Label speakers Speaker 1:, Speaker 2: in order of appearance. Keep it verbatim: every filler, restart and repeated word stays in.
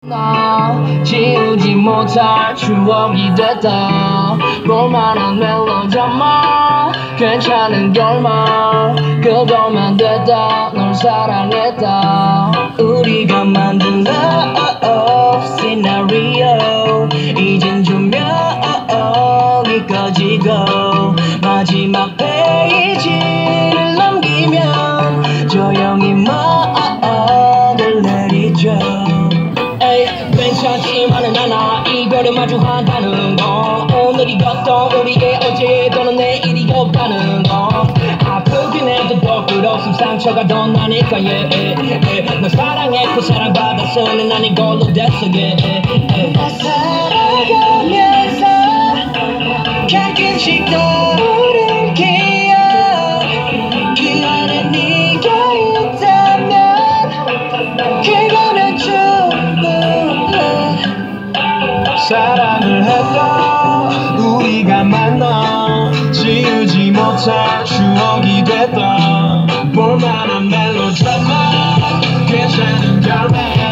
Speaker 1: 나 지우지 못할 추억이 됐다. 볼만한 멜로드라마 괜찮은 결말 그거면 됐다. 널 사랑했다. 우리가 만든 love 시나리오 이젠 조명이 꺼지고 마지막 페이지를 넘기면 조용히 막을 내리죠. 괜찮지만은 않아 이별을 마주한다는 거. 오늘이 어떤 우리의 어제 또는 내일이 없다는 거. 아프긴 해도 더 끌었음 상처가 더 나니까 yeah, yeah, yeah. 널 사랑했고 사랑받았으니 난 이걸로 됐어 yeah, yeah, yeah. 나 살아가면서 가끔씩 떠오른 기억 그 안에 네가 있다면 그거는 충분해. 사랑을 했다 우리가 만나 지우지 못할 추억이 됐다. 볼만한 멜로드라마 괜찮은 결말